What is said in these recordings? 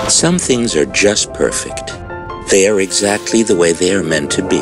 Some things are just perfect. They are exactly the way they are meant to be.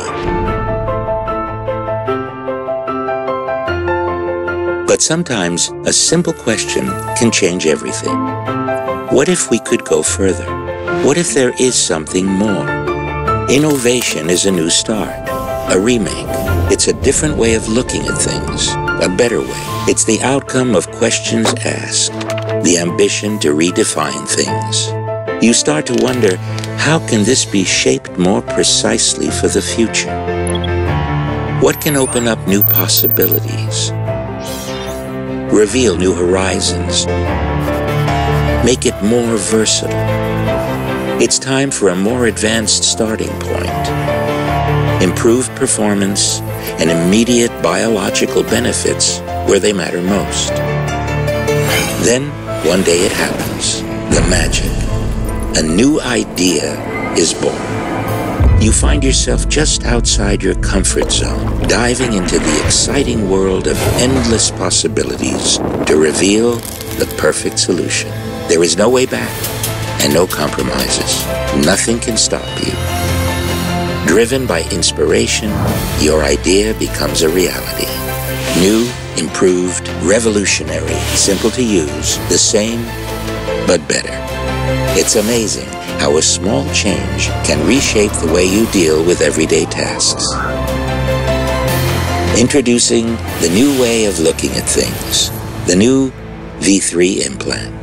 But sometimes a simple question can change everything. What if we could go further? What if there is something more? Innovation is a new start, a remake. It's a different way of looking at things, a better way. It's the outcome of questions asked, the ambition to redefine things. You start to wonder, how can this be shaped more precisely for the future? What can open up new possibilities? Reveal new horizons? Make it more versatile? It's time for a more advanced starting point. Improved performance and immediate biological benefits where they matter most. Then, one day it happens, the magic. A new idea is born. You find yourself just outside your comfort zone, diving into the exciting world of endless possibilities to reveal the perfect solution. There is no way back and no compromises. Nothing can stop you. Driven by inspiration, your idea becomes a reality. New, improved, revolutionary, simple to use, the same, but better. It's amazing how a small change can reshape the way you deal with everyday tasks. Introducing the new way of looking at things, the new V3 implant.